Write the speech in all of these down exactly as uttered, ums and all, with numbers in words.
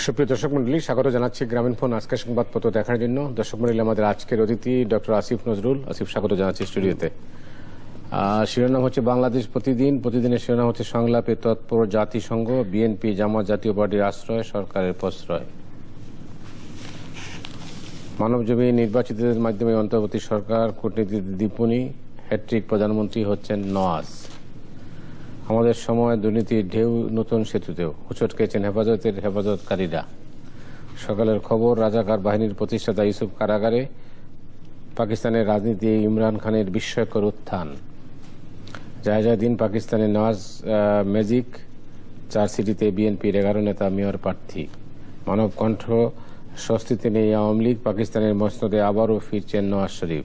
সুপ্রিয় দর্শক মন্ডলী, স্বাগত জানাচ্ছি গ্রামীণ ফোন আজকের সংবাদপত্র দেখার জন্য। দর্শক মন্ডলী, আমাদের আজকের অতিথি ডক্টর আসিফ নজরুল। আসিফ, স্বাগত জানাচ্ছি স্টুডিওতে। শিরোনাম হচ্ছে বাংলাদেশ প্রতিদিন। প্রতিদিনের শিরোনাম হচ্ছে সংলাপে তৎপর জাতিসংঘ, বিএনপি জামাত জাতীয় পার্টির আশ্রয়, সরকারের প্রশ্রয়। মানবজমিন নির্বাচিতদের মাধ্যমে অন্তর্বর্তী সরকার, কূটনীতির দীপনী, হ্যাট্রিক প্রধানমন্ত্রী হচ্ছেন নওয়াজ। আমাদের সময় দুর্নীতির ঢেউ নতুন সেতুতেও, হোঁচট খেয়েছেন হেফাজতের হেফাজতকারীরা। সকালের খবর, রাজাকার বাহিনীর প্রতিষ্ঠাতা ইউসুফ কারাগারে। পাকিস্তানের রাজনীতি, ইমরান খানের বিস্ময়কর উত্থান। যায় যায় দিন পাকিস্তানের নওয়াজ ম্যাজিক। চার সিটিতে বিএনপির এগারো নেতা মেয়র প্রার্থী। মানব কণ্ঠ, স্বস্তিতে নেই আওয়ামী লীগ। পাকিস্তানের মসনদে আবারও ফিরছেন নওয়াজ শরীফ।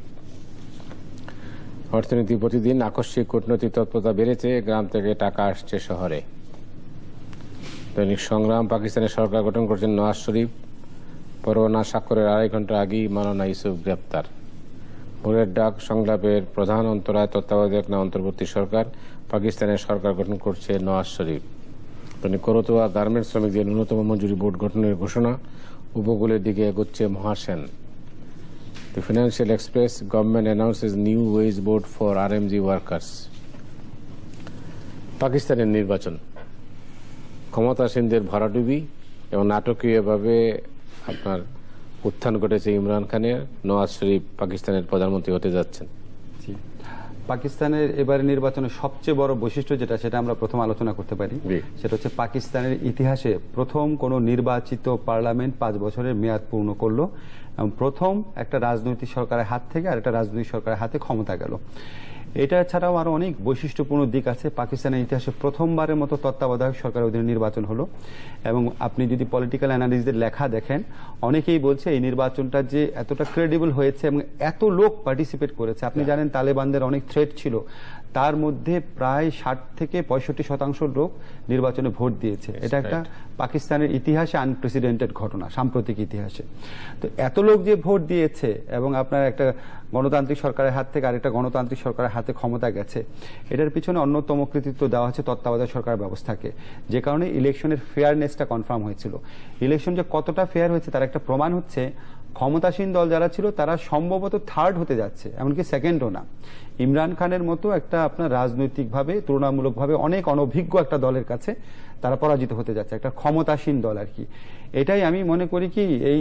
অর্থনীতি প্রতিদিন, আকস্মিক কূটনৈতিক তৎপরতা বেড়েছে, গ্রাম থেকে টাকা আসছে শহরে। দৈনিক সংগ্রাম, পাকিস্তানের সরকার গঠন করছেন নওয়াজ শরীফ। পরোয়ানা স্বাক্ষরের আড়াই ঘন্টা আগেই মাওলানা ইউসুফ গ্রেপ্তার। ভোরের ডাক, সংলাপের প্রধান অন্তরায় তত্ত্বাবধায়ক না অন্তর্বর্তী সরকার, পাকিস্তানের সরকার গঠন করছে নওয়াজ শরীফ। দৈনিক করতোয়া, গার্মেন্টস শ্রমিকদের ন্যূনতম মজুরি বোর্ড গঠনের ঘোষণা, উপকূলের দিকে এগোচ্ছে Mahasen. The Financial Express, government announces new wage board for R M G workers. পাকিস্তানের নির্বাচন, ক্ষমতাসীনদের ভরাডুবি এবং নাটকীয়ভাবে আপনার উত্থান ঘটেছে ইমরান খানের। নওয়াজ শরীফ পাকিস্তানের প্রধানমন্ত্রী হতে যাচ্ছেন। পাকিস্তানের এবারে নির্বাচনের সবচেয়ে বড় বৈশিষ্ট্য যেটা, সেটা আমরা প্রথম আলোচনা করতে পারি। সেটা হচ্ছে পাকিস্তানের ইতিহাসে প্রথম কোনো নির্বাচিত পার্লামেন্ট পাঁচ বছরের মেয়াদ পূর্ণ করলো এবং প্রথম একটা রাজনৈতিক সরকারের হাত থেকে আর একটা রাজনৈতিক সরকারের হাতে ক্ষমতা গেল। এটা ছাড়াও আরো অনেক বৈশিষ্ট্যপূর্ণ দিক আছে। পাকিস্তানের ইতিহাসে প্রথমবারের মতো তত্ত্বাবধায়ক সরকারের অধীনে নির্বাচন হলো এবং আপনি যদি পলিটিক্যাল অ্যানালিস্টদের লেখা দেখেন, অনেকেই বলছে এই নির্বাচনটা যে এতটা ক্রেডিবল হয়েছে এবং এত লোক পার্টিসিপেট করেছে। আপনি জানেন তালেবানদের অনেক থ্রেট ছিল, তার মধ্যে প্রায় ষাট থেকে পঁয়ষট্টি শতাংশ লোক নির্বাচনে ভোট দিয়েছে। এটা একটা পাকিস্তানের ইতিহাসে আনপ্রেসিডেন্টেড ঘটনা, সাম্প্রতিক ইতিহাসে। তো এত লোক যে ভোট দিয়েছে এবং আপনার একটা গণতান্ত্রিক সরকারের হাত থেকে আরেকটা গণতান্ত্রিক সরকারের হাতে ক্ষমতা গেছে, এটার পিছনে অন্যতম কৃতিত্ব দেওয়া হচ্ছে তত্ত্বাবধায়ক সরকার ব্যবস্থাকে, যে কারণে ইলেকশনের ফেয়ারনেসটা কনফার্ম হয়েছিল। ইলেকশন যে কতটা ফেয়ার হয়েছে তার একটা প্রমাণ হচ্ছে ক্ষমতাসীন দল যারা ছিল তারা সম্ভবত থার্ড হতে যাচ্ছে, এমনকি সেকেন্ডও না। ইমরান খানের মতো একটা আপনার রাজনৈতিকভাবে তুলনামূলকভাবে অনেক অনভিজ্ঞ একটা দলের কাছে তারা পরাজিত হতে যাচ্ছে, একটা ক্ষমতাসীন দল আর কি। এটাই আমি মনে করি কি এই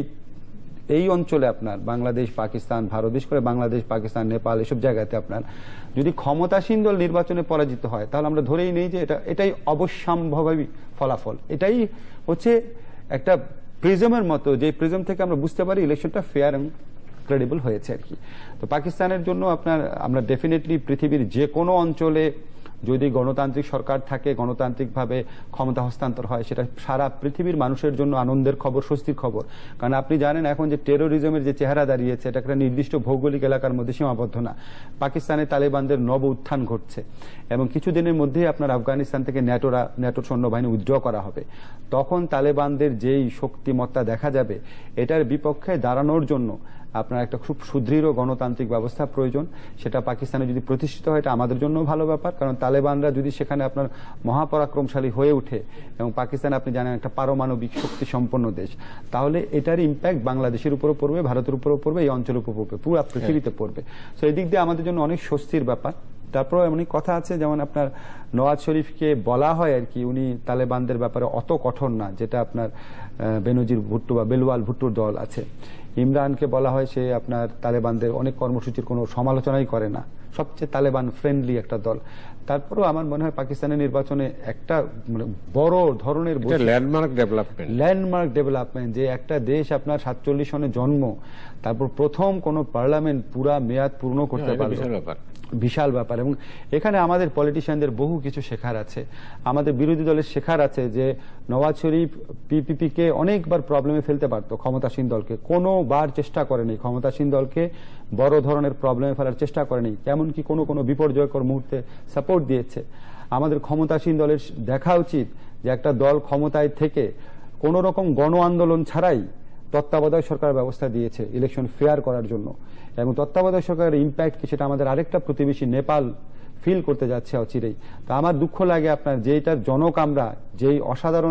এই অঞ্চলে আপনার বাংলাদেশ, পাকিস্তান, ভারত, বিশেষ করে বাংলাদেশ, পাকিস্তান, নেপাল এসব জায়গাতে আপনার যদি ক্ষমতাসীন দল নির্বাচনে পরাজিত হয় তাহলে আমরা ধরেই নেই যে এটা এটাই অবশ্যম্ভাবী ফলাফল। এটাই হচ্ছে একটা প্রিজমের মতো, যে প্রিজম থেকে আমরা বুঝতে পারি ইলেকশনটা ফেয়ার এবং ক্রেডিবল হয়েছে আর কি। তো পাকিস্তানের জন্য আপনার আমরা ডেফিনেটলি পৃথিবীর যে কোনো অঞ্চলে যদি গণতান্ত্রিক সরকার থাকে, গণতান্ত্রিকভাবে ক্ষমতা হস্তান্তর হয়, সেটা সারা পৃথিবীর মানুষের জন্য আনন্দের খবর, স্বস্তির খবর। কারণ আপনি জানেন এখন যে টেরোরিজমের যে চেহারা দাঁড়িয়েছে, এটা একটা নির্দিষ্ট ভৌগোলিক এলাকার মধ্যে সীমাবদ্ধ না। পাকিস্তানে তালেবানদের নব উত্থান ঘটছে এবং কিছুদিনের মধ্যেই আপনার আফগানিস্তান থেকে ন্যাটোরা ন্যাটোর সৈন্যবাহিনী উইথড্র করা হবে। তখন তালেবানদের যেই শক্তিমত্তা দেখা যাবে, এটার বিপক্ষে দাঁড়ানোর জন্য আপনার একটা খুব সুদৃঢ় গণতান্ত্রিক ব্যবস্থা প্রয়োজন। সেটা পাকিস্তানে যদি প্রতিষ্ঠিত হয় এটা আমাদের জন্য ভালো ব্যাপার, কারণ তালেবানরা যদি সেখানে আপনার মহাপরাক্রমশালী হয়ে ওঠে এবং পাকিস্তান আপনি জানেন একটা পারমাণবিক শক্তি সম্পন্ন দেশ, তাহলে এটার ইম্প্যাক্ট বাংলাদেশের উপরও পড়বে, ভারতের উপরও পড়বে, এই অঞ্চলের উপর পড়বে, পুরো পৃথিবীতে পড়বে। তো এই দিক দিয়ে আমাদের জন্য অনেক স্বস্তির ব্যাপার। তারপর অনেক কথা আছে, যেমন আপনার নওয়াজ শরীফকে বলা হয় আর কি উনি তালেবানদের ব্যাপারে অত কঠোর না, যেটা আপনার বেনজির ভুট্টো বা বেলওয়াল ভুট্টোর দল আছে। ইমরানকে বলা হয় সে আপনার তালেবানদের অনেক কর্মসূচির কোনো সমালোচনাই করে না, সবচেয়ে তালেবান ফ্রেন্ডলি একটা দল। তারপরেও আমার মনে হয় পাকিস্তানের নির্বাচনে একটা মানে বড় ধরনের ল্যান্ডমার্ক ডেভেলপমেন্ট ল্যান্ডমার্ক ডেভেলপমেন্ট যে একটা দেশ আপনার সাতচল্লিশ সনে জন্ম, তারপর প্রথম কোন পার্লামেন্ট পুরা মেয়াদ পূর্ণ করতে পারবে, বিশাল ব্যাপার। এবং এখানে আমাদের পলিটিশিয়ানদের বহু কিছু শেখার আছে, আমাদের বিরোধী দলের শেখার আছে যে নওয়াজ শরীফ পিপিপি কে অনেকবার প্রবলেমে ফেলতে পারতো ক্ষমতাসীন দলকে, কোনো বার চেষ্টা করেনি ক্ষমতাসীন দলকে বড় ধরনের প্রবলেমে ফেলার চেষ্টা করেনি, এমনকি কোনো কোনো বিপর্যয়কর মুহূর্তে সাপোর্ট দিয়েছে। আমাদের ক্ষমতাসীন দলের দেখা উচিত যে একটা দল ক্ষমতায় থেকে কোন রকম গণ আন্দোলন ছাড়াই তত্ত্বাবধায়ক সরকার ব্যবস্থা দিয়েছে ইলেকশন ফেয়ার করার জন্য, এবং তত্ত্বাবধায়ক সরকারের ইম্প্যাক্ট কি সেটা আমাদের আরেকটা প্রতিবেশী নেপাল ফিল করতে যাচ্ছে অচিরেই। তা আমার দুঃখ লাগে আপনার যেটার জনক আমরা, যেই অসাধারণ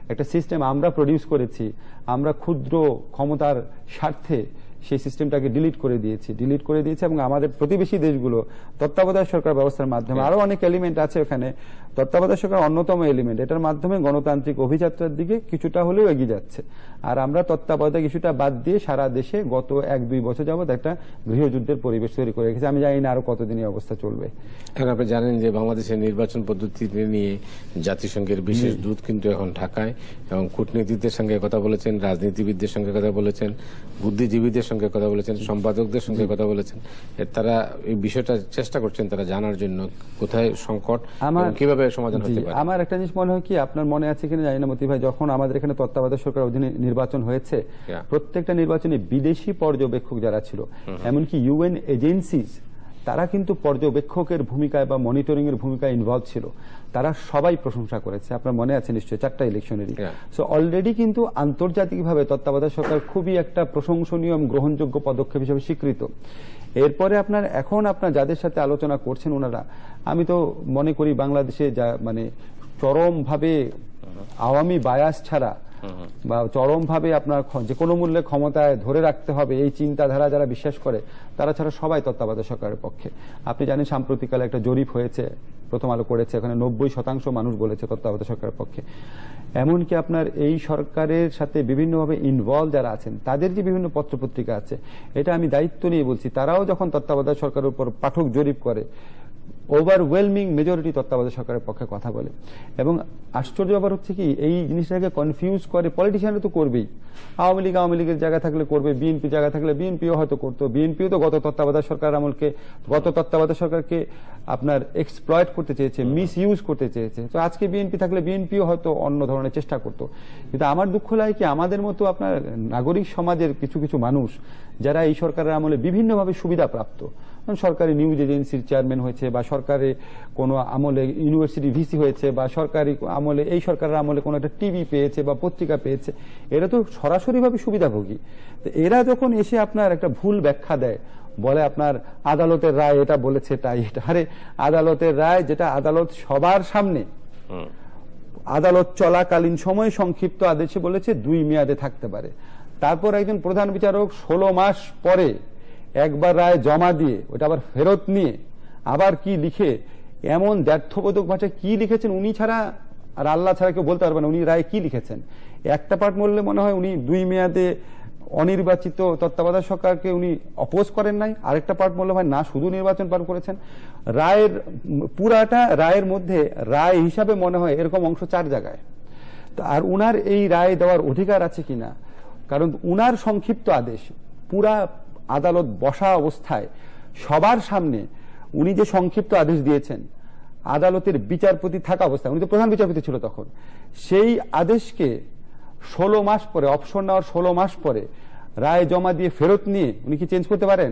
একটা সিস্টেম আমরা প্রডিউস করেছি, আমরা ক্ষুদ্র ক্ষমতার স্বার্থে সেই সিস্টেমটাকে ডিলিট করে দিয়েছি ডিলিট করে দিয়েছি এবং আমাদের প্রতিবেশী দেশগুলো তত্ত্বাবধায়ক সরকার ব্যবস্থার মাধ্যমে, আরো অনেক এলিমেন্ট আছে ওখানে, তত্ত্বাবধায়ক সরকার অন্যতম এলিমেন্ট, এটার মাধ্যমে গণতান্ত্রিক অভিযাত্রার দিকে কিছুটা হলেও এগিয়ে যাচ্ছে। আর আমরা তত্ত্বাবধায়ক ইস্যুটা বাদ দিয়ে সারা দেশে গত এক দুই বছর যাবৎ একটা গৃহযুদ্ধের পরিবেশ তৈরি করে রেখেছি। আমি জানি না আরো কতদিন এই অবস্থা চলবে। এখন আপনি জানেন যে বাংলাদেশের নির্বাচন পদ্ধতি নিয়ে জাতিসংঘের বিশেষ দূত কিন্তু এখন ঢাকায়, এবং কূটনীতিকদের সঙ্গে কথা বলেছেন, রাজনীতিবিদদের সঙ্গে কথা বলেছেন, বুদ্ধিজীবীদের সঙ্গে কথা বলেছেন, সম্পাদকদের সঙ্গে কথা বলেছেন। তারা এই বিষয়টা চেষ্টা করছেন তারা জানার জন্য কোথায় সংকট এবং কিভাবে সমাধান হতে পারে। আমার একটা জিনিস মনে হয় কি, আপনার মনে আছে কিনা জানি না মতি ভাই, যখন আমাদের এখানে তত্ত্বাবধায়ক সরকার অধীনে নির্বাচন হয়েছে, প্রত্যেকটা নির্বাচনে বিদেশি পর্যবেক্ষক যারা ছিল, এমনকি ইউএন এজেন্সিজ, তারা কিন্তু পর্যবেক্ষকের ভূমিকায় বা মনিটরিং এর ভূমিকায় ইনভলভ ছিল। তারা সবাই প্রশংসা করেছে, আপনার মনে আছে নিশ্চয়ই, চারটা ইলেকশনেরই। সো অলরেডি কিন্তু আন্তর্জাতিকভাবে তত্ত্বাবধায়ক সরকার খুবই একটা প্রশংসনীয় এবং গ্রহণযোগ্য পদক্ষেপ হিসেবে স্বীকৃত। এরপরে আপনার এখন আপনার যাদের সাথে আলোচনা করছেন ওনারা, আমি তো মনে করি বাংলাদেশে যা মানে চরমভাবে আওয়ামী বায়াস ছাড়া বা চরমভাবে আপনার যে কোনো মূল্যে ক্ষমতায় ধরে রাখতে হবে এই চিন্তাধারা যারা বিশ্বাস করে, তারা ছাড়া সবাই তত্ত্বাবধায়ক সরকারের পক্ষে। আপনি জানেন সাম্প্রতিককালে একটা জরিপ হয়েছে, প্রথম আলো করেছে, এখানে নব্বই শতাংশ মানুষ বলেছে তত্ত্বাবধায়ক সরকারের পক্ষে। এমনকি আপনার এই সরকারের সাথে বিভিন্নভাবে ইনভলভ যারা আছেন, তাদের যে বিভিন্ন পত্রপত্রিকা আছে, এটা আমি দায়িত্ব নিয়ে বলছি, তারাও যখন তত্ত্বাবধায়ক সরকারের উপর পাঠক জরিপ করে, ওভারওয়েলমিং মেজরিটি তত্ত্বাবধায়ক সরকারের পক্ষে কথা বলে। এবং আশ্চর্য ব্যাপার হচ্ছে কি, এই জিনিসটাকে কনফিউজ করে পলিটিশিয়ানরা তো করবেই। আওয়ামী লীগ আওয়ামী লীগের জায়গা থাকলে করবে, বিএনপি জায়গা থাকলে বিএনপিও হয়তো করতো। বিএনপিও তো গত তত্ত্বাবধায়ক সরকার আমলকে গত তত্ত্বাবধায়ক সরকারকে আপনার এক্সপ্লয়েট করতে চেয়েছে, মিস ইউজ করতে চেয়েছে। তো আজকে বিএনপি থাকলে বিএনপিও হয়তো অন্য ধরনের চেষ্টা করতো। কিন্তু আমার দুঃখ লাগে কি, আমাদের মতো আপনার নাগরিক সমাজের কিছু কিছু মানুষ যারা এই সরকারের আমলে বিভিন্নভাবে সুবিধা প্রাপ্ত, সরকারি নিউজ এজেন্সির চেয়ারম্যান হয়েছে, বা সরকারে কোনো আমলে ইউনিভার্সিটি ভিসি হয়েছে, বা সরকারি আমলে এই সরকারের আমলে কোনো একটা টিভি পেয়েছে বা পত্রিকা পেয়েছে, এরা তো সরাসরিভাবে সুবিধাভোগী। তো এরা যখন এসে আপনার একটা ভুল ব্যাখ্যা দেয়, বলে আপনার আদালতের রায় এটা বলেছে তাই এটা, আরে আদালতের রায় যেটা আদালত সবার সামনে আদালত চলাকালীন সময় সংক্ষিপ্ত আদেশে বলেছে দুই মেয়াদে থাকতে পারে, তারপর একজন প্রধান বিচারক ষোলো মাস পরে একবার রায় জমা দিয়ে ওটা আবার ফেরত নিয়ে আবার কি লিখে, এমন দ্ব্যর্থবোধক ভাষায় কি লিখেছেন উনি ছাড়া আর আল্লাহ ছাড়া কেউ বলতে পারবে না উনি রায় কি লিখেছেন। একটা পার্ট বললে মনে হয় উনি দুই মেয়াদে অনির্বাচিত তত্ত্বাবধায়ক সরকারকে উনি অপোজ করেন নাই, আরেকটা পার্ট বললে হয় না শুধু নির্বাচন পার করেছেন। রায়ের পুরাটা রায়ের মধ্যে রায় হিসাবে মনে হয় এরকম অংশ চার জায়গায়। আর উনার এই রায় দেওয়ার অধিকার আছে কিনা, কারণ উনার সংক্ষিপ্ত আদেশ পুরা আদালত বসা অবস্থায় সবার সামনে উনি যে সংক্ষিপ্ত আদেশ দিয়েছেন, আদালতের বিচারপতি থাকা অবস্থায়, উনি তো প্রধান বিচারপতি ছিল তখন, সেই আদেশকে ষোলো মাস পরে, অপশন নেওয়ার ষোলো মাস পরে রায় জমা দিয়ে ফেরত নিয়ে উনি কি চেঞ্জ করতে পারেন?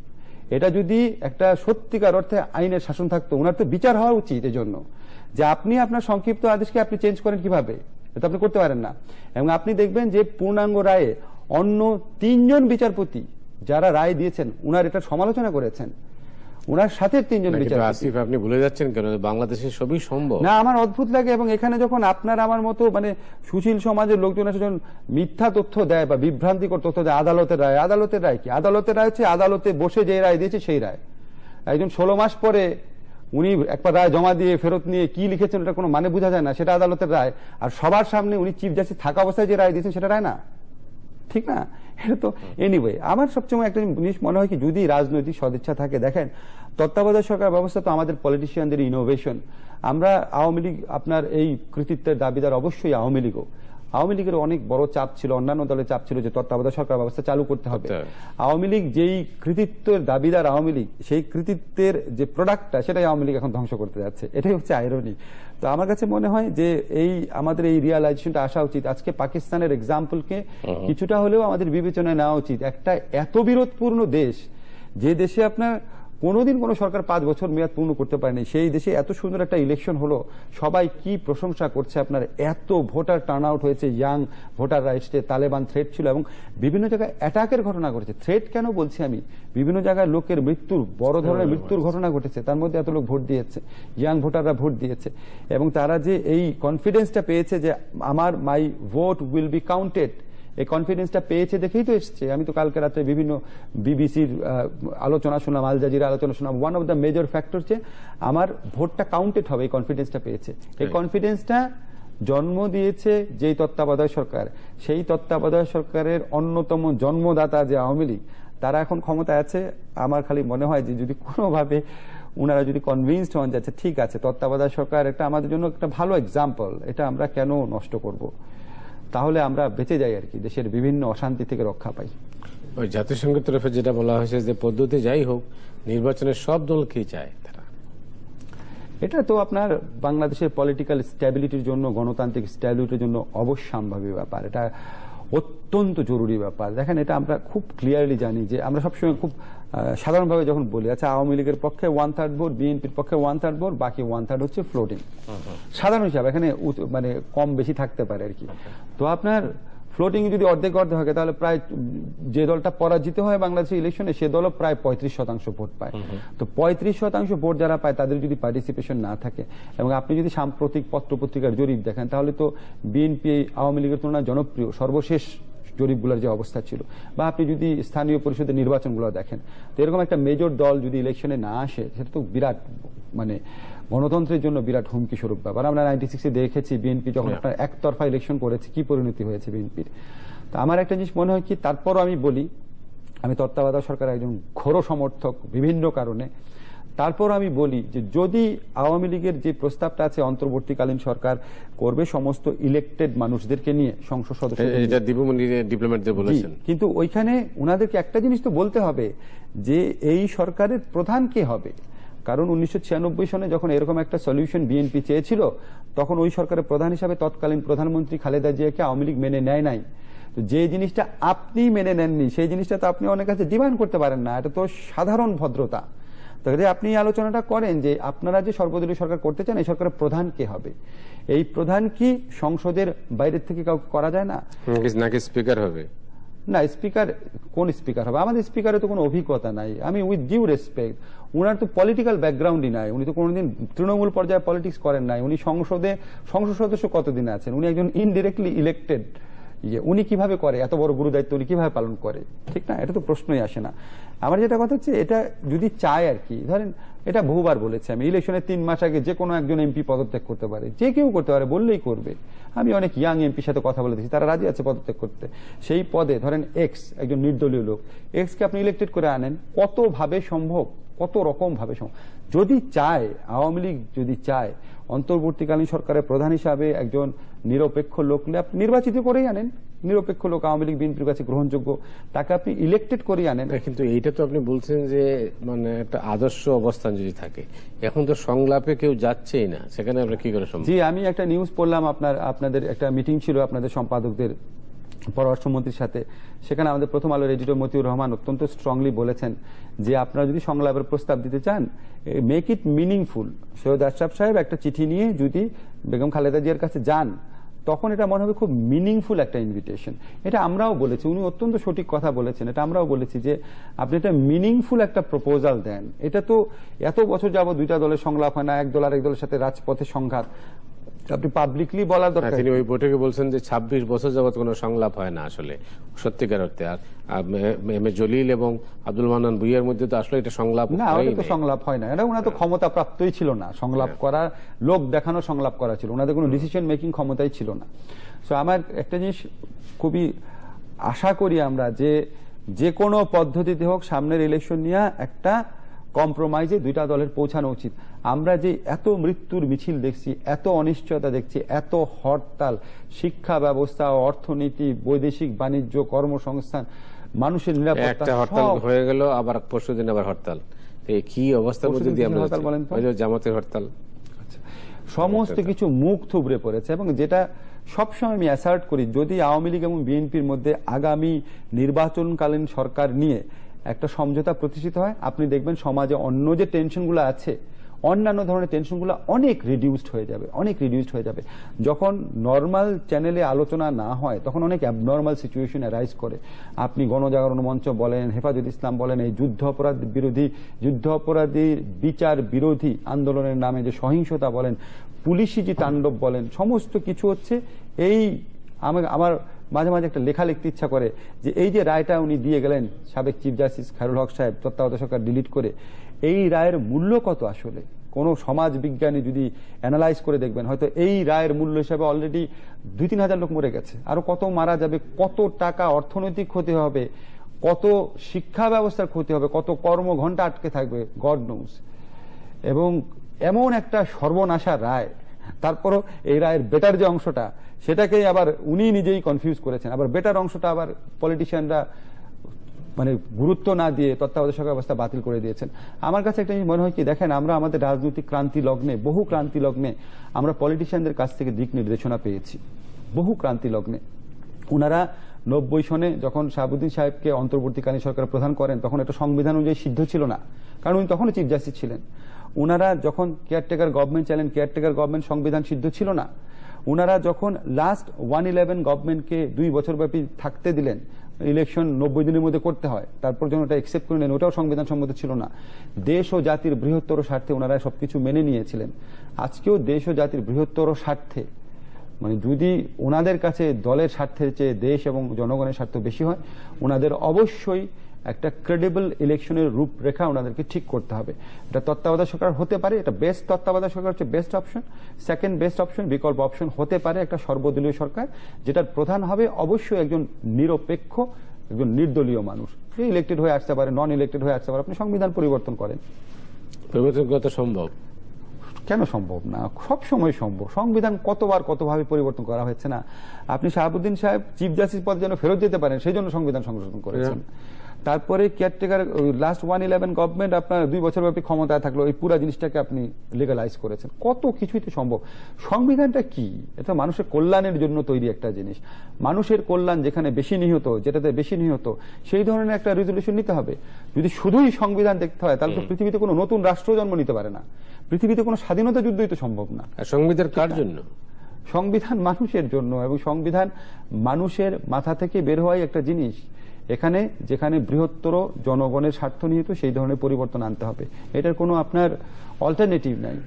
এটা যদি একটা সত্যিকার অর্থে আইনের শাসন থাকতো, উনার তো বিচার হওয়া উচিত এজন্য যে আপনি আপনার সংক্ষিপ্ত আদেশকে আপনি চেঞ্জ করেন কিভাবে, এটা আপনি করতে পারেন না। এবং আপনি দেখবেন যে পূর্ণাঙ্গ রায়ে অন্য তিনজন বিচারপতি যারা রায় দিয়েছেন উনার এটা সমালোচনা করেছেন, উনার সাথে তিনজন বিচারপতি। আসিফ, আপনি ভুলে যাচ্ছেন কেন, বাংলাদেশের সবই সম্ভব না। আমার অদ্ভুত লাগে, এবং এখানে যখন আপনার আমার মতো মানে সুশীল সমাজের লোকজন যখন মিথ্যা তথ্য দেয় বা বিভ্রান্তিকর তথ্য দেয়, আদালতের রায়, আদালতের রায় কি? আদালতের রায় হচ্ছে আদালতে বসে যে রায় দিয়েছে সেই রায়। একজন ষোলো মাস পরে উনি একবার রায় জমা দিয়ে ফেরত নিয়ে কি লিখেছেন এটা কোনো মানে বোঝা যায় না, সেটা আদালতের রায়। আর সবার সামনে উনি চিফ জাস্টিস থাকা অবস্থায় যে রায় দিয়েছেন সেটা রায় না, ঠিক না? এটা তো এনিওয়ে আমার সবসময় একটা জিনিস মনে হয় কি, যদি রাজনৈতিক সদিচ্ছা থাকে, দেখেন তত্ত্বাবধায়ক সরকার ব্যবস্থা তো আমাদের পলিটিশিয়ানদের ইনোভেশন। আমরা আওয়ামী লীগ আপনার এই কৃতিত্বের দাবিদার অবশ্যই আওয়ামী লীগও। আওয়ামী লীগের অনেক বড় চাপ ছিল, অন্যান্য দলের চাপ ছিল যে তত্ত্বাবধায়ক সরকার ব্যবস্থা চালু করতে হবে। আওয়ামী লীগ যেই কৃতিত্বের দাবিদার আওয়ামী লীগ, সেই কৃতিত্বের যে প্রোডাক্টটা সেটাই আওয়ামী লীগ এখন ধ্বংস করতে যাচ্ছে, এটাই হচ্ছে আইরনি। তো আমার কাছে মনে হয় যে এই আমাদের এই রিয়ালাইজেশনটা আসা উচিত। আজকে পাকিস্তানের এক্সাম্পলকে কিছুটা হলেও আমাদের বিবেচনায় নেওয়া উচিত। একটা এত বিরোধপূর্ণ দেশ, যে দেশে আপনার কোনোদিন কোনো সরকার পাঁচ বছর মেয়াদ পূর্ণ করতে পারেনি। সেই দেশে এত সুন্দর একটা ইলেকশন হলো, সবাই কি প্রশংসা করছে, আপনার এত ভোটার টার্ন আউট হয়েছে, ইয়াং ভোটাররা এসছে, তালেবান থ্রেট ছিল এবং বিভিন্ন জায়গায় অ্যাটাকের ঘটনা ঘটেছে। থ্রেট কেন বলছি আমি, বিভিন্ন জায়গায় লোকের মৃত্যুর, বড় ধরনের মৃত্যুর ঘটনা ঘটেছে, তার মধ্যে এত লোক ভোট দিয়েছে, ইয়াং ভোটাররা ভোট দিয়েছে এবং তারা যে এই কনফিডেন্সটা পেয়েছে যে আমার my vote will be counted, এই কনফিডেন্সটা পেয়েছে দেখেই তো এসছে। আমি তো কালকে রাত্রে বিভিন্ন বিবিসির আলোচনা শুনলাম, আল জাজিরা আলোচনা শুনলাম, one of the major factor যে আমার ভোটটা কাউন্টেড হবে, এই কনফিডেন্সটা পেয়েছে। এই কনফিডেন্সটা জন্ম দিয়েছে যেই তত্ত্বাবধায়ক সরকার, সেই তত্ত্বাবধায়ক সরকারের অন্যতম জন্মদাতা যে আওয়ামী লীগ, তারা এখন ক্ষমতায় আছে। আমার খালি মনে হয় যে যদি কোনোভাবে ওনারা যদি কনভিন্সড হন যাচ্ছে ঠিক আছে তত্ত্বাবধায়ক সরকার একটা আমাদের জন্য একটা ভালো এক্সাম্পল, এটা আমরা কেন নষ্ট করব, তাহলে আমরা বেঁচে যাই আর কি, দেশের বিভিন্ন অশান্তি থেকে রক্ষা পাই। ওই জাতিসংঘের তরফে যেটা বলা হয়েছে যে পদ্ধতি যাই হোক নির্বাচনের সব দল কি চায় তারা, এটা তো আপনার বাংলাদেশের পলিটিক্যাল স্ট্যাবিলিটির জন্য, গণতান্ত্রিক স্ট্যাবিলিটির জন্য অবশ্যম্ভাবী ব্যাপার, এটা অত্যন্ত জরুরি ব্যাপার। দেখেন এটা আমরা খুব ক্লিয়ারলি জানি যে আমরা সবসময় খুব সাধারণভাবে যখন বলি আচ্ছা আওয়ামী লীগের পক্ষে ওয়ান থার্ড ভোট, বিএনপির পক্ষে ওয়ান থার্ড ভোট, বাকি ওয়ান থার্ড হচ্ছে ফ্লোটিং, সাধারণ হিসাবে এখানে মানে কম বেশি থাকতে পারে আর কি। তো আপনার ফ্লোটিং যদি অর্ধেক অর্ধেক হয় তাহলে প্রায় যে দলটা পরাজিত হয় বাংলাদেশের ইলেকশনে সে দলও প্রায় পঁয়ত্রিশ শতাংশ ভোট পায়। তো পঁয়ত্রিশ শতাংশ ভোট যারা পায় তাদের যদি পার্টিসিপেশন না থাকে এবং আপনি যদি সাম্প্রতিক পত্রপত্রিকার জরিপ দেখেন তাহলে তো বিএনপি আওয়ামী লীগের তুলনায় জনপ্রিয় সর্বশেষ জরিপগুলোর যে অবস্থা ছিল, বা আপনি যদি স্থানীয় পরিষদের নির্বাচনগুলো দেখেন, তো এরকম একটা মেজর দল যদি ইলেকশনে না আসে সেটা তো বিরাট মানে গণতন্ত্রের জন্য বিরাট হুমকি স্বরূপ ব্যাপার। আমরা নাইনটি সিক্সে দেখেছি বিএনপি যখন আপনার একতরফা ইলেকশন করেছে কি পরিণতি হয়েছে বিএনপির। তো আমার একটা জিনিস মনে হয় কি, তারপরও আমি বলি আমি তত্ত্বাবধায়ক সরকারের একজন ঘোর সমর্থক বিভিন্ন কারণে, তারপর আমি বলি যে যদি আওয়ামী লীগের যে প্রস্তাবটা আছে অন্তর্বর্তীকালীন সরকার করবে সমস্ত ইলেক্টেড মানুষদেরকে নিয়ে সংসদ সদস্য, কিন্তু ওইখানে ওনাদেরকে একটা জিনিস তো বলতে হবে যে এই সরকারের প্রধান কে হবে, কারণ উনিশশো ছিয়ানব্বই সনে যখন এরকম একটা সলিউশন বিএনপি চেয়েছিল তখন ওই সরকারের প্রধান হিসাবে তৎকালীন প্রধানমন্ত্রী খালেদা জিয়াকে আওয়ামী লীগ মেনে নেয় নাই। তো যে জিনিসটা আপনি মেনে নেননি সেই জিনিসটা তো আপনি অনেক কাছে ডিমান্ড করতে পারেন না, এটা তো সাধারণ ভদ্রতা। তাহলে আপনি আলোচনাটা করেন যে আপনারা যে সর্বদলীয় সরকার করতে চান এই সরকারের প্রধান কে হবে, এই প্রধান কি সংসদের বাইরের থেকে কাউকে করা যায় না, নাকি স্পিকার হবে? না, স্পিকার কোন স্পিকার হবে? আমাদের স্পিকারের তো কোনো অভিজ্ঞতা নাই। আমি উইথ ডিউ রেসপেক্ট, উনার তো পলিটিক্যাল ব্যাকগ্রাউন্ডই নাই, উনি তো কোনোদিন তৃণমূল পর্যায়ে পলিটিক্স করেন নাই, উনি সংসদে সংসদ সদস্য কতদিন আছেন, উনি একজন ইনডিরেক্টলি ইলেক্টেড, উনি কিভাবে করে এত বড় গুরু দায়িত্ব উনি কিভাবে পালন করে, ঠিক না? এটা তো প্রশ্নই আসে না। আমার যেটা কথা হচ্ছে এটা যদি চায় আর কি, ধরেন এটা বহুবার বলেছি আমি, ইলেকশনের তিন মাস আগে যে কোনো একজন এমপি পদত্যাগ করতে পারে, যে কেউ করতে পারে, বললেই করবে। আমি অনেক ইয়াং এমপির সাথে কথা বলে দিচ্ছি, তারা রাজি আছে পদত্যাগ করতে। সেই পদে ধরেন এক্স একজন নির্দলীয় লোক, এক্সকে আপনি ইলেক্টেড করে আনেন, কত ভাবে সম্ভব, কত রকম ভাবে সম্ভব। যদি চায় আওয়ামী লীগ, যদি চায় অন্তর্বর্তীকালীন সরকারের প্রধান হিসাবে একজন নিরপেক্ষ লোক আপনি নির্বাচিত করেই আনেন, নিরপেক্ষ লোক আওয়ামী লীগ বিএনপির কাছে গ্রহণযোগ্য, তাকে আপনি ইলেক্টেড করে আনেন। কিন্তু এইটা তো আপনি বলছেন যে মানে একটা আদর্শ অবস্থান যদি থাকে, এখন তো সংলাপে কেউ যাচ্ছেই না, সেখানে আমরা কি করে সম্ভব? জি, আমি একটা নিউজ পড়লাম, আপনার আপনাদের একটা মিটিং ছিল আপনাদের সম্পাদকদের পররাষ্ট্রমন্ত্রীর সাথে, সেখানে আমাদের প্রথম আলোর এডিটর মতিউর রহমান অত্যন্ত স্ট্রংলি বলেছেন যে আপনারা যদি সংলাপের প্রস্তাব দিতে চান make it meaningful. Syed Ashraf Saheb একটা চিঠি নিয়ে যদি বেগম খালেদা জিয়ার কাছে যান তখন এটা মনে হবে খুব মিনিংফুল একটা ইনভিটেশন। এটা আমরাও বলেছি, উনি অত্যন্ত সঠিক কথা বলেছেন, এটা আমরাও বলেছি যে আপনি একটা মিনিংফুল একটা প্রপোজাল দেন। এটা তো এত বছর যাবত দুইটা দলের সংলাপ হয় না, এক দল আর এক দলের সাথে রাজপথে সংঘাত, আপনি পাবলিকলি বলার দরকার। তিনি ওই বৈঠকে বলছেন যে ছাব্বিশ বছর যাবত কোনো সংলাপ হয় না আসলে সত্যিকার অর্থে। আর এম এ জলিল এবং আব্দুল মান্নান ভূঁইয়ার মধ্যে তো আসলে এটা সংলাপ না, ওটা তো সংলাপ হয় না, এটা ওনার তো ক্ষমতা প্রাপ্তই ছিল না সংলাপ করার, লোক দেখানো সংলাপ করা ছিল, ওনাদের কোনো ডিসিশন মেকিং ক্ষমতাই ছিল না। সো আমার একটা জিনিস খুবই আশা করি আমরা যে যে কোনো পদ্ধতিতে হোক সামনের ইলেকশন নিয়ে একটা কম্প্রোমাইজে দুইটা দলের পৌঁছানো উচিত। আমরা যে এত মৃত্যুর মিছিল দেখছি, এত অনিশ্চয়তা দেখছি, এত হরতাল, শিক্ষা ব্যবস্থা, অর্থনীতি, বৈদেশিক বাণিজ্য, কর্মসংস্থান, মানুষের নিরাপত্তা, হরতাল হয়ে গেল, আবার পরশুদিন আবার হরতাল, কি অবস্থার মধ্যে দিয়ে আমরা বলেন তো, জামাতের হরতাল, সমস্ত কিছু মুখ থুবড়ে পড়েছে। এবং যেটা সবসময় আমি অ্যাসার্ট করি, যদি আওয়ামী লীগ এবং বিএনপির মধ্যে আগামী নির্বাচনকালীন সরকার নিয়ে একটা সমঝোতা প্রতিষ্ঠিত হয়, আপনি দেখবেন সমাজে অন্য যে টেনশনগুলো আছে, অন্যান্য ধরনের টেনশনগুলো অনেক রিডিউসড হয়ে যাবে, অনেক রিডিউসড হয়ে যাবে। যখন নর্মাল চ্যানেলে আলোচনা না হয় তখন অনেক অ্যাবনর্মাল সিচুয়েশন অ্যারাইজ করে। আপনি গণজাগরণ মঞ্চ বলেন, হেফাজত ইসলাম বলেন, এই যুদ্ধ অপরাধ বিরোধী যুদ্ধ অপরাধীর বিচার বিরোধী আন্দোলনের নামে যে সহিংসতা বলেন, পুলিশি যে তাণ্ডব বলেন, সমস্ত কিছু হচ্ছে এই আমার মাঝে মাঝে একটা লেখা লিখতে ইচ্ছা করে যে এই যে রায়টা উনি দিয়ে গেলেন সাবেক চিফ জাস্টিস খায়রুল হক সাহেব তত্ত্বাবধায়ক সরকার ডিলিট করে, এই রায়ের মূল্য কত আসলে? কোন সমাজ বিজ্ঞানী যদি অ্যানালাইজ করে দেখবেন হয়তো এই রায়ের মূল্য হিসাবে অলরেডি দুই তিন হাজার লোক মরে গেছে, আরো কত মারা যাবে, কত টাকা অর্থনৈতিক ক্ষতি হবে, কত শিক্ষা ব্যবস্থার ক্ষতি হবে, কত কর্মঘণ্টা আটকে থাকবে, গড নোস। এবং এমন একটা সর্বনাশা রায়, তারপরও এই রায়ের বেটার যে অংশটা সেটাকেই আবার উনি নিজেই কনফিউজ করেছেন, আবার বেটার অংশটা আবার পলিটিশিয়ানরা মানে গুরুত্ব না দিয়ে তত্ত্বাবধায়ক সরকার ব্যবস্থা বাতিল করে দিয়েছেন। আমার কাছে একটা জিনিস মনে হয় কি, দেখেন আমরা আমাদের রাজনৈতিক ক্রান্তি লগ্নে, বহু ক্রান্তি লগ্নে আমরা পলিটিশিয়ানদের কাছ থেকে দিক নির্দেশনা পেয়েছি, বহু ক্রান্তি লগ্নে। ওনারা নব্বই সনে যখন শাহাবুদ্দিন সাহেবকে অন্তর্বর্তীকালীন সরকার প্রধান করেন তখন একটা সংবিধান অনুযায়ী সিদ্ধ ছিল না, কারণ উনি তখনও চিফ জাস্টিস ছিলেন। ওনারা যখন কেয়ারটেকার গভর্নমেন্ট চাইলেন, কেয়ারটেকার গভর্নমেন্ট সংবিধান সিদ্ধ ছিল না। ওনারা যখন লাস্ট ওয়ান ইলেভেন গভর্নমেন্টকে দুই বছর ব্যাপী থাকতে দিলেন, ইলেকশন নব্বই দিনের মধ্যে করতে হয়, তারপর যখন ওটা একসেপ্ট করে নেন, ওটাও সংবিধান সম্মত ছিল না। দেশ ও জাতির বৃহত্তর স্বার্থে ওনারা সবকিছু মেনে নিয়েছিলেন। আজকেও দেশ ও জাতির বৃহত্তর স্বার্থে, মানে যদি ওনাদের কাছে দলের স্বার্থের চেয়ে দেশ এবং জনগণের স্বার্থ বেশি হয়, ওনাদের অবশ্যই একটা ক্রেডিবল ইলেকশনের রূপরেখা ওনাদেরকে ঠিক করতে হবে। এটা তত্ত্বাবধায়ক সরকার হতে পারে, এটা বেস্ট তত্ত্বাবধায়ক সরকার হচ্ছে best option. Second best option, বিকল্প অপশন হতে পারে একটা সর্বদলীয় সরকার, যেটার প্রধান হবে অবশ্যই একজন নিরপেক্ষ, একজন নির্দলীয় মানুষ। সে ইলেক্টেড হয়ে আসতে পারে, নন ইলেক্টেড হয়ে আসতে পারে, আপনি সংবিধান পরিবর্তন করেন। পরিবর্তন করা সম্ভব? কেন সম্ভব না? সব সময় সম্ভব। সংবিধান কতবার কতভাবে পরিবর্তন করা হয়েছে না? আপনি শাহাবুদ্দিন সাহেব চিফ জাস্টিস পদে যেন ফেরত যেতে পারেন সেই জন্য সংবিধান সংশোধন করেছেন। তারপরে caretaker last one eleven government আপনার দুই বছর ব্যাপী ক্ষমতায় থাকলো, এই পুরো জিনিসটাকে আপনি লিগালাইজ করেছেন। কত কিছুই তো সম্ভব। সংবিধানটা কি? এটা মানুষের কল্যাণের জন্য তৈরি একটা জিনিস। মানুষের কল্যাণ যেখানে বেশি নিহত, যেটাতে বেশি নিহত, সেই ধরনের একটা রেজলিউশন নিতে হবে। যদি শুধুই সংবিধান দেখতে হয় তাহলে তো পৃথিবীতে কোনো নতুন রাষ্ট্র জন্ম নিতে পারে না, পৃথিবীতে কোনো স্বাধীনতা যুদ্ধই তো সম্ভব না। সংবিধান কার জন্য? সংবিধান মানুষের জন্য, এবং সংবিধান মানুষের মাথা থেকে বের হওয়াই একটা জিনিস। এখানে যেখানে বৃহত্তর জনগণের স্বার্থ নিহিত, সেই ধরনের পরিবর্তন আনতে হবে। এটার কোনো আপনার অল্টারনেটিভ নাই।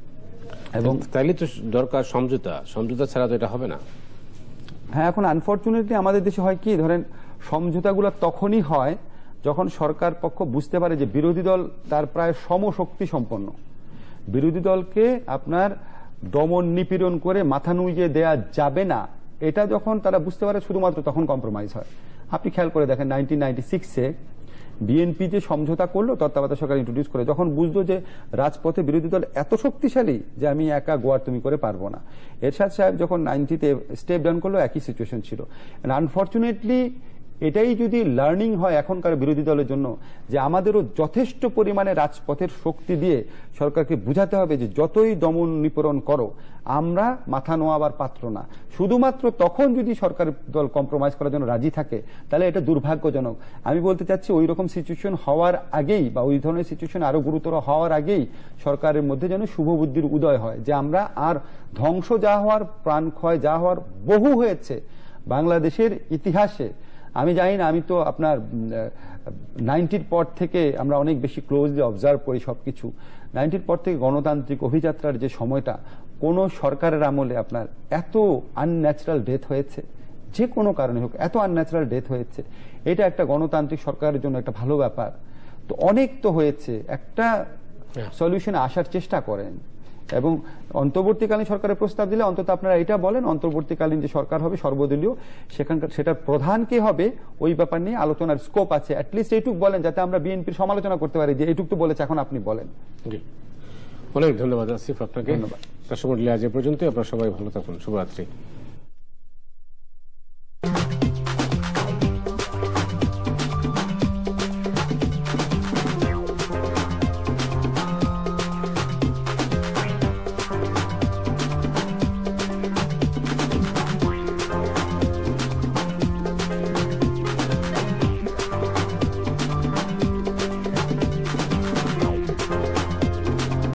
এবং তাইলে তো দরকার সমঝোতা, সমঝোতা ছাড়া তো এটা হবে না। হ্যাঁ, এখন আনফরচুনেটলি আমাদের দেশে হয় কি, ধরেন সমঝোতাগুলো তখনই হয় যখন সরকার পক্ষ বুঝতে পারে যে বিরোধী দল তার প্রায় সমশক্তি সম্পন্ন। বিরোধী দলকে আপনার দমন নিপীড়ন করে মাথা নুইয়ে দেয়া যাবে না, এটা যখন তারা বুঝতে পারে শুধুমাত্র তখন কম্প্রোমাইজ হয়। আপনি খেয়াল করে দেখেন নাইনটিন নাইনটি সিক্সে বিএনপি যে সমঝোতা করলো তত্ত্বাবধায়ক সরকার ইন্ট্রোডিউস করে, যখন বুঝলো যে রাজপথে বিরোধী দল এত শক্তিশালী যে আমি একা গোয়ার তুমি করে পারবো না, এরশাদ সাহেব যখন নাইনটিতে স্টেপ ডাউন করলো একই সিচুয়েশন ছিল। আনফরচুনেটলি এটাই যদি লার্নিং হয় এখনকার বিরোধী দলের জন্য, যে আমাদেরও যথেষ্ট পরিমাণে রাজপথের শক্তি দিয়ে সরকারকে বুঝাতে হবে যে যতই দমন নিপীড়ন করো আমরা মাথা নোয়াবার পাত্র না। শুধুমাত্র তখন যদি সরকার দল কম্প্রোমাইজ করার জন্য রাজি থাকে তাহলে এটা দুর্ভাগ্যজনক। আমি বলতে চাচ্ছি ওই রকম সিচুয়েশন হওয়ার আগেই, বা ওই ধরনের সিচুয়েশন আরো গুরুতর হওয়ার আগেই সরকারের মধ্যে যেন শুভ বুদ্ধির উদয় হয়, যে আমরা আর ধ্বংস যা হওয়ার, প্রাণ ক্ষয় যা হওয়ার বহু হয়েছে বাংলাদেশের ইতিহাসে। আমি জানি না, আমি তো আপনার নাইনটির পর থেকে আমরা অনেক বেশি ক্লোজলি অবজার্ভ করি সবকিছু। নাইনটির পর থেকে গণতান্ত্রিক অভিযাত্রার যে সময়টা, কোন সরকারের আমলে আপনার এত আনন্যাচারাল ডেথ হয়েছে, যে কোনো কারণে হোক এত আনন্যাচারাল ডেথ হয়েছে, এটা একটা গণতান্ত্রিক সরকারের জন্য একটা ভালো ব্যাপার। তো অনেক তো হয়েছে, একটা সলিউশনে আসার চেষ্টা করেন। এবং অন্তর্বর্তীকালীন সরকারের প্রস্তাব দিলে অন্তত আপনারা এটা বলেন অন্তর্বর্তীকালীন যে সরকার হবে সর্বদলীয়, সেখানকার সেটার প্রধান কে হবে ওই ব্যাপার নিয়ে আলোচনার স্কোপ আছে। অ্যাটলিস্ট এইটুক বলেন যাতে আমরা বিএনপির সমালোচনা করতে পারি যে এইটুক তো বলেছে, এখন আপনি বলেন। অনেক ধন্যবাদ আসিফ আপনাকে। ধন্যবাদ। দর্শক মণ্ডলী, আজ এ পর্যন্ত। আপনারা সবাই ভালো থাকুন। শুভরাত্রি।